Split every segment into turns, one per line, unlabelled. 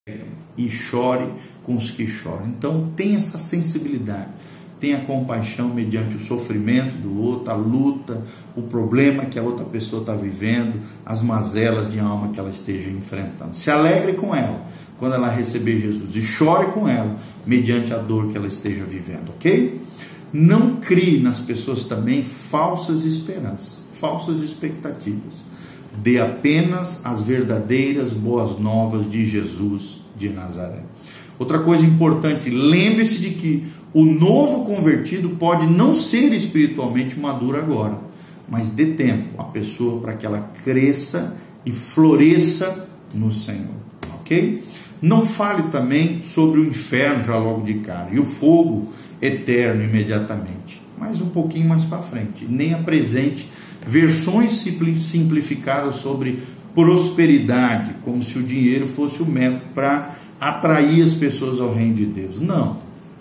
e chore com os que choram. Então tenha essa sensibilidade, tenha compaixão mediante o sofrimento do outro, a luta, o problema que a outra pessoa está vivendo, as mazelas de alma que ela esteja enfrentando. Se alegre com ela quando ela receber Jesus e chore com ela mediante a dor que ela esteja vivendo, ok? Não crie nas pessoas também falsas esperanças, falsas expectativas. Dê apenas as verdadeiras boas novas de Jesus de Nazaré. Outra coisa importante, lembre-se de que o novo convertido pode não ser espiritualmente maduro agora, mas dê tempo à pessoa para que ela cresça e floresça no Senhor, ok? Não fale também sobre o inferno já logo de cara e o fogo eterno imediatamente, mas um pouquinho mais para frente. Nem apresente versões simplificadas sobre prosperidade, como se o dinheiro fosse o método para atrair as pessoas ao reino de Deus. Não.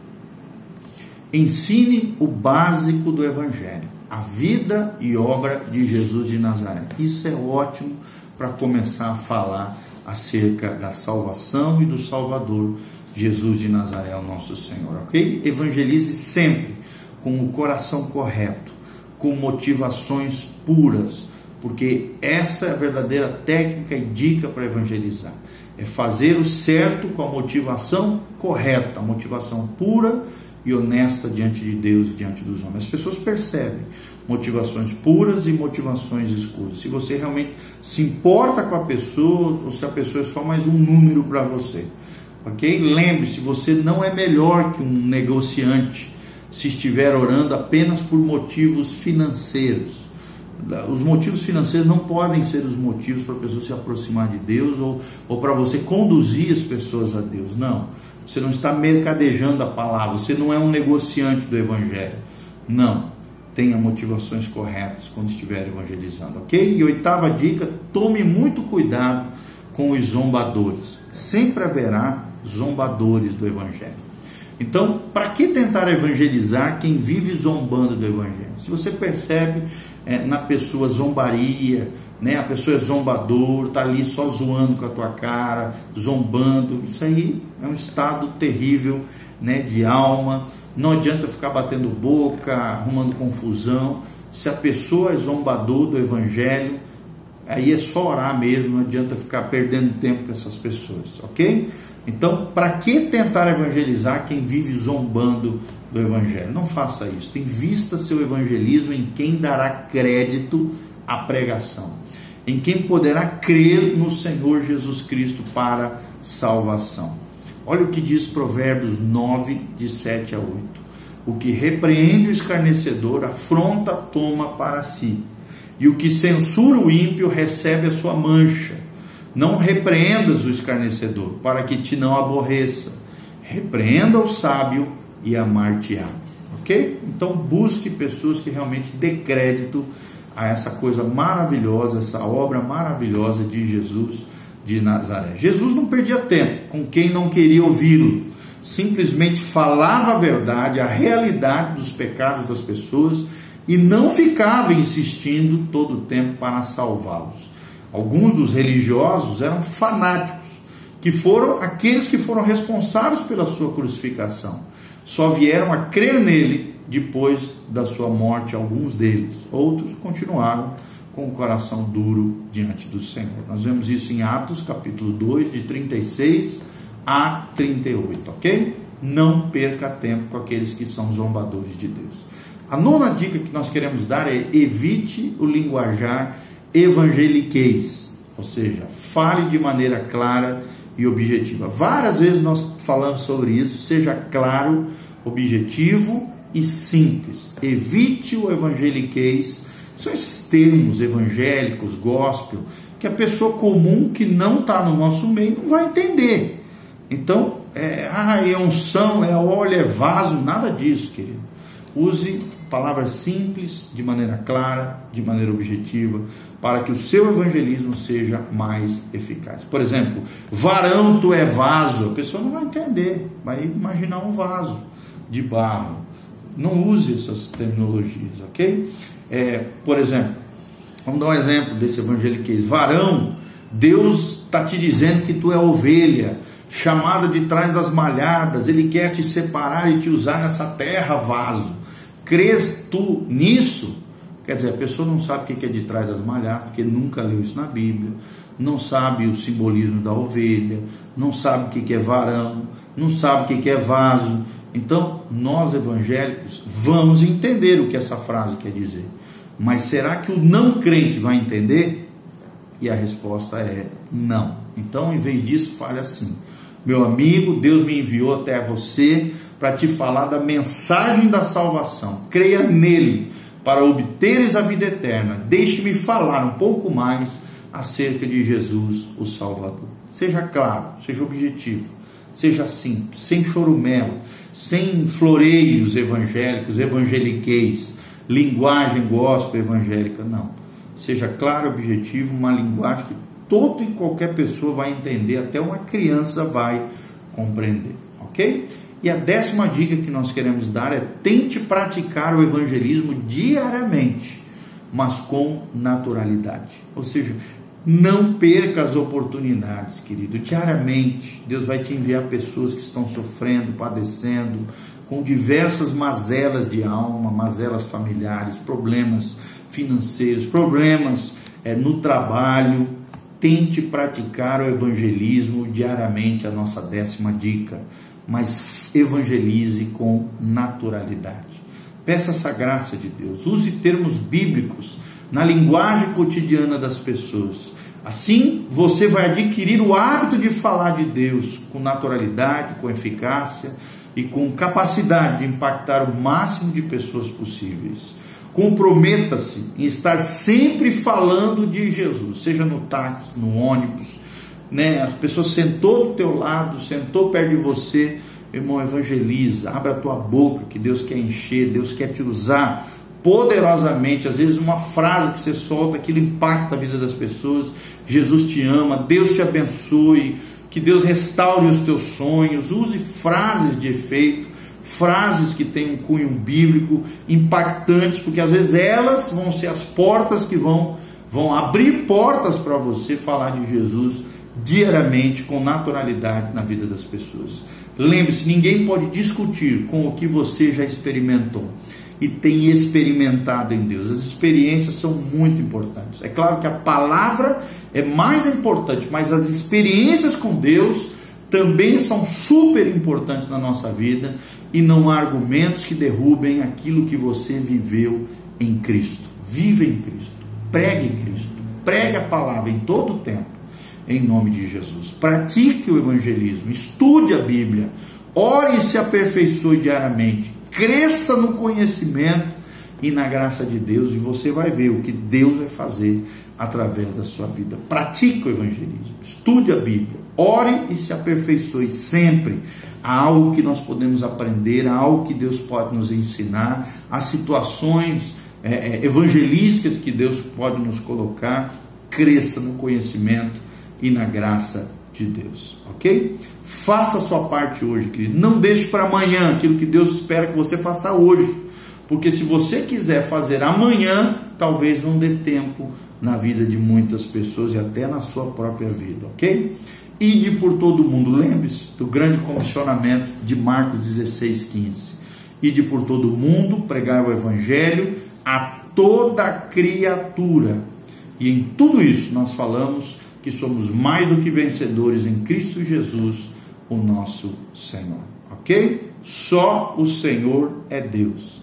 Ensine o básico do Evangelho, a vida e obra de Jesus de Nazaré. Isso é ótimo para começar a falar acerca da salvação e do Salvador, Jesus de Nazaré, o nosso Senhor, ok? Evangelize sempre com o coração correto, com motivações puras, porque essa é a verdadeira técnica e dica para evangelizar. É fazer o certo com a motivação correta, a motivação pura e honesta diante de Deus e diante dos homens. As pessoas percebem motivações puras e motivações escuras. Se você realmente se importa com a pessoa, ou se a pessoa é só mais um número para você, ok? Lembre-se, você não é melhor que um negociante se estiver orando apenas por motivos financeiros. Os motivos financeiros não podem ser os motivos para a pessoa se aproximar de Deus ou para você conduzir as pessoas a Deus. Não, você não está mercadejando a palavra, você não é um negociante do Evangelho. Não, tenha motivações corretas quando estiver evangelizando, ok? E oitava dica, tome muito cuidado com os zombadores. Sempre haverá zombadores do Evangelho. Então, para que tentar evangelizar quem vive zombando do Evangelho? Se você percebe na pessoa zombaria, né? A pessoa é zombador, está ali só zoando com a tua cara, zombando, isso aí é um estado terrível, né, de alma. Não adianta ficar batendo boca, arrumando confusão. Se a pessoa é zombador do Evangelho, aí é só orar mesmo, não adianta ficar perdendo tempo com essas pessoas, ok? Então, para que tentar evangelizar quem vive zombando do Evangelho? Não faça isso. Invista seu evangelismo em quem dará crédito à pregação, em quem poderá crer no Senhor Jesus Cristo para salvação. Olha o que diz Provérbios 9, de 7 a 8. O que repreende o escarnecedor, afronta, toma para si. E o que censura o ímpio, recebe a sua mancha. Não repreendas o escarnecedor, para que te não aborreça. Repreenda o sábio e amar-te-á. Ok? Então busque pessoas que realmente dê crédito a essa coisa maravilhosa, essa obra maravilhosa de Jesus de Nazaré. Jesus não perdia tempo com quem não queria ouvi-lo. Simplesmente falava a verdade, a realidade dos pecados das pessoas e não ficava insistindo todo o tempo para salvá-los. Alguns dos religiosos eram fanáticos, que foram aqueles que foram responsáveis pela sua crucificação. Só vieram a crer nele depois da sua morte, alguns deles. Outros continuaram com o coração duro diante do Senhor. Nós vemos isso em Atos, capítulo 2, de 36 a 38, ok? Não perca tempo com aqueles que são zombadores de Deus. A nona dica que nós queremos dar é: evite o linguajar evangeliquez, ou seja, fale de maneira clara e objetiva. Várias vezes nós falamos sobre isso. Seja claro, objetivo e simples. Evite o evangeliquez. São esses termos evangélicos, gospel, que a pessoa comum que não está no nosso meio não vai entender. Então, é unção, é óleo, é vaso, nada disso, querido. Use palavras simples, de maneira clara, de maneira objetiva, para que o seu evangelismo seja mais eficaz. Por exemplo, varão tu é vaso, a pessoa não vai entender, vai imaginar um vaso de barro. Não use essas terminologias, ok? Por exemplo, vamos dar um exemplo desse evangeliquez. Varão, Deus está te dizendo que tu é ovelha, chamada de trás das malhadas. Ele quer te separar e te usar nessa terra, vaso. Crês tu nisso? Quer dizer, a pessoa não sabe o que é de trás das malhadas, porque nunca leu isso na Bíblia, não sabe o simbolismo da ovelha, não sabe o que é varão, não sabe o que é vaso. Então, nós evangélicos vamos entender o que essa frase quer dizer. Mas será que o não crente vai entender? E a resposta é não. Então, em vez disso, fale assim: meu amigo, Deus me enviou até você para te falar da mensagem da salvação. Creia nele para obteres a vida eterna. Deixe-me falar um pouco mais acerca de Jesus, o Salvador. Seja claro, seja objetivo, seja simples, sem chorumelo, sem floreios evangélicos, evangeliqueis, linguagem gospel evangélica, não. Seja claro, objetivo, uma linguagem que todo e qualquer pessoa vai entender, até uma criança vai compreender, ok? E a 10ª dica que nós queremos dar é: tente praticar o evangelismo diariamente, mas com naturalidade. Ou seja, não perca as oportunidades, querido. Diariamente, Deus vai te enviar pessoas que estão sofrendo, padecendo, com diversas mazelas de alma, mazelas familiares, problemas financeiros, problemas no trabalho. Tente praticar o evangelismo diariamente, a nossa 10ª dica, mas evangelize com naturalidade. Peça essa graça de Deus. Use termos bíblicos na linguagem cotidiana das pessoas. Assim, você vai adquirir o hábito de falar de Deus com naturalidade, com eficácia e com capacidade de impactar o máximo de pessoas possíveis. Comprometa-se em estar sempre falando de Jesus, seja no táxi, no ônibus, As pessoas sentou do teu lado, sentou perto de você, irmão, evangeliza, abra a tua boca, que Deus quer encher, Deus quer te usar poderosamente. Às vezes uma frase que você solta, aquilo impacta a vida das pessoas. Jesus te ama, Deus te abençoe, que Deus restaure os teus sonhos. Use frases de efeito, frases que têm um cunho bíblico, impactantes, porque às vezes elas vão ser as portas que vão abrir portas para você falar de Jesus diariamente, com naturalidade na vida das pessoas. Lembre-se, ninguém pode discutir com o que você já experimentou e tem experimentado em Deus. As experiências são muito importantes. É claro que a palavra é mais importante, mas as experiências com Deus também são super importantes na nossa vida, e não há argumentos que derrubem aquilo que você viveu em Cristo. Viva em Cristo, pregue em Cristo, pregue a palavra em todo o tempo, em nome de Jesus. Pratique o evangelismo, estude a Bíblia, ore e se aperfeiçoe diariamente, cresça no conhecimento e na graça de Deus, e você vai ver o que Deus vai fazer através da sua vida. Pratique o evangelismo, estude a Bíblia, ore e se aperfeiçoe sempre. Há algo que nós podemos aprender, há algo que Deus pode nos ensinar, há situações evangelísticas que Deus pode nos colocar. Cresça no conhecimento e na graça de Deus, ok? Faça a sua parte hoje, querido. Não deixe para amanhã aquilo que Deus espera que você faça hoje, porque se você quiser fazer amanhã, talvez não dê tempo na vida de muitas pessoas e até na sua própria vida, ok? Ide por todo o mundo. Lembre-se do grande comissionamento de Marcos 16:15. Ide por todo o mundo, pregar o evangelho a toda criatura. E em tudo isso nós falamos que somos mais do que vencedores em Cristo Jesus, o nosso Senhor, ok? Só o Senhor é Deus.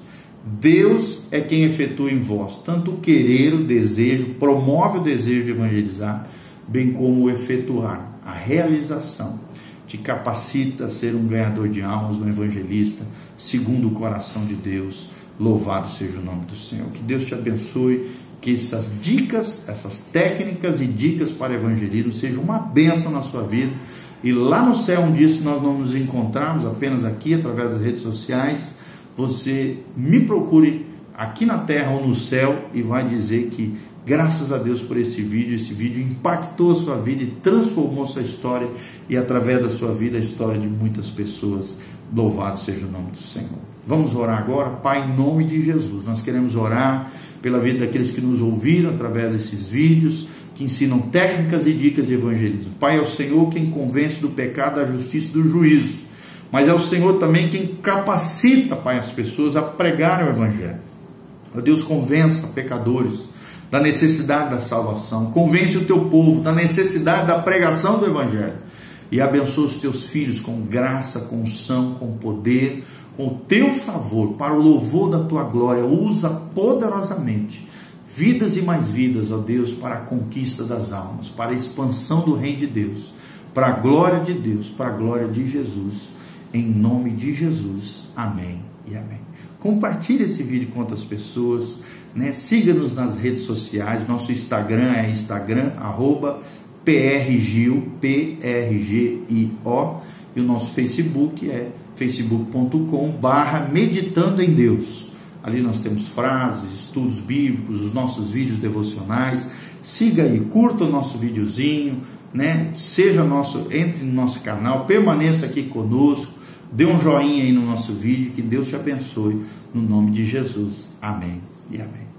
Deus é quem efetua em vós tanto o querer, o desejo, promove o desejo de evangelizar, bem como o efetuar, a realização. Te capacita a ser um ganhador de almas, um evangelista, segundo o coração de Deus. Louvado seja o nome do Senhor. Que Deus te abençoe, que essas dicas, essas técnicas e dicas para evangelismo sejam uma bênção na sua vida. E lá no céu, um dia, se nós não nos encontrarmos apenas aqui, através das redes sociais, você me procure aqui na terra ou no céu e vai dizer que graças a Deus por esse vídeo impactou a sua vida e transformou sua história, e através da sua vida a história de muitas pessoas. Louvado seja o nome do Senhor. Vamos orar agora. Pai, em nome de Jesus, nós queremos orar pela vida daqueles que nos ouviram através desses vídeos, que ensinam técnicas e dicas de evangelismo. Pai, é o Senhor quem convence do pecado, da justiça e do juízo. Mas é o Senhor também quem capacita, Pai, as pessoas a pregarem o evangelho. Ó Deus, convença pecadores da necessidade da salvação. Convence o teu povo da necessidade da pregação do evangelho. E abençoa os teus filhos com graça, com unção, com poder, com o teu favor, para o louvor da tua glória. Usa poderosamente vidas e mais vidas, ó Deus, para a conquista das almas, para a expansão do reino de Deus, para a glória de Deus, para a glória de Jesus, em nome de Jesus, amém e amém. Compartilhe esse vídeo com outras pessoas, né? Siga-nos nas redes sociais, nosso Instagram é Instagram, @PRGIO, PRGIO, e o nosso Facebook é facebook.com/Meditando em Deus. Ali nós temos frases, estudos bíblicos, os nossos vídeos devocionais. Siga aí, curta o nosso videozinho, né? Entre no nosso canal, permaneça aqui conosco, dê um joinha aí no nosso vídeo, que Deus te abençoe, no nome de Jesus. Amém e amém.